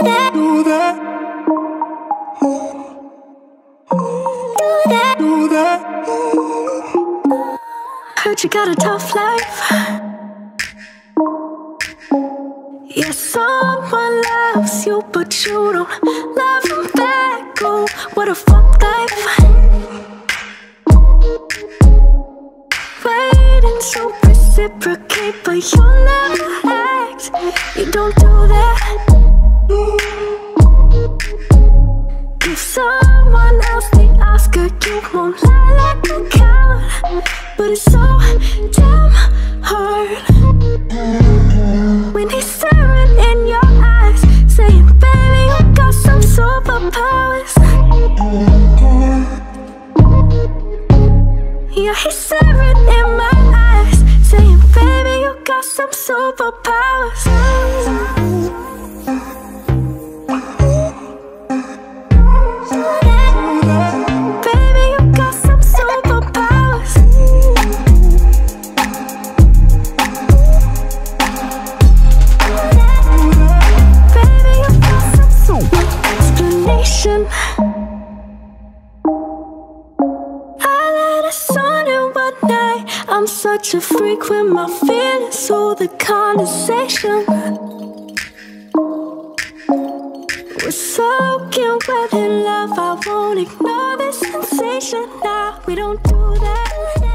that, do that, do that, do that. Heard you got a tough life. Yeah, someone loves you, but you don't love them back. Oh, what a fuck life. Waiting to reciprocate, but you'll never act. You don't do that. Give someone else the Oscar, you won't lie like a coward. But it's so damn hard when he's staring in your eyes, saying, baby, you got some superpowers. Yeah, he's staring in my eyes, saying, baby, you got some superpowers. Baby, you got some superpowers. Baby, you got some explanation. I'm such a freak with my feelings, so the conversation was soaking wet in love. I won't ignore the sensation. Now we don't do that.